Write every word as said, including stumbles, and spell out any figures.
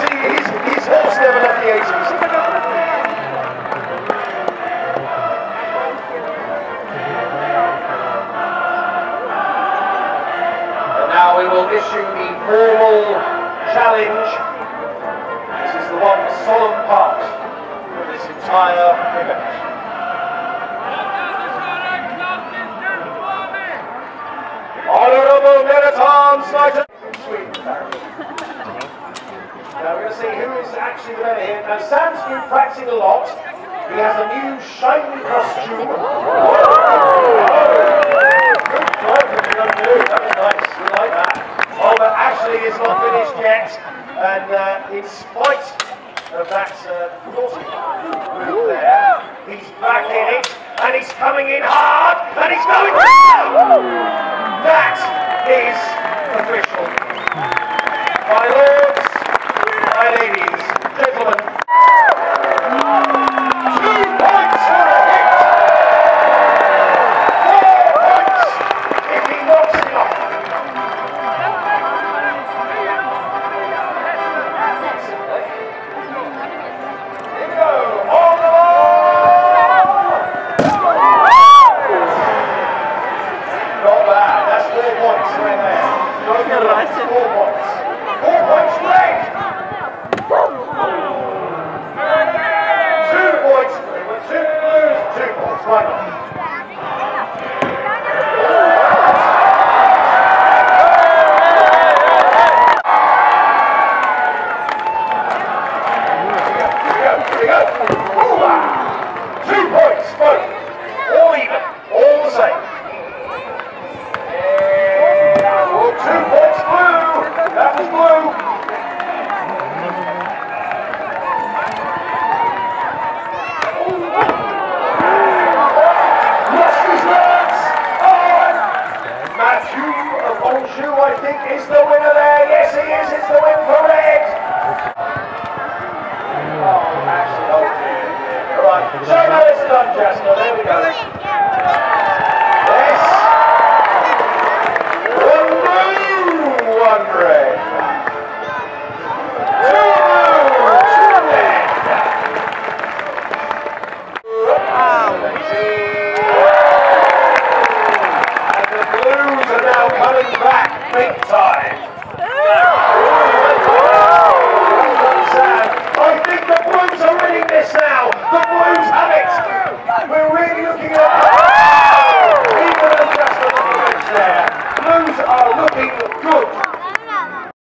see, his, his horse never left the eighties. And now we will issue the formal challenge. This is the one solemn part of this entire event. Honourable Men-at-Arms Knight of Sweden. Now we're going to see who is actually the better here. Now Sam's been practicing a lot. He has a new shiny costume. Good work, what you're going to do. That was nice. We like that. Oh, but actually it's not finished yet. And uh, in spite of that uh, naughty move there, he's back in it. And he's coming in hard. And he's going down. That is official. My lords, my ladies, gentlemen, two points for a hit. Four points if he knocks it off. Here we go, on the ball! Not bad, that's four points right there. Don't get it, four points. Four points red! Two points, two blues, two points, right on. Here we go, here we go. Two points, both. All even, all the same. Two points blue! That was blue! Lost his legs! Oh! Mathieu of Anjou, I think, is the winner there. Yes, he is. It's the win for red. Oh, actually, oh dear, dear. Right, show how it's done, Jasper. There we go. Yes. One red. Two blue, two red. And the blues are now coming back big time. I think the blues are winning this now. The blues have it. We're really looking at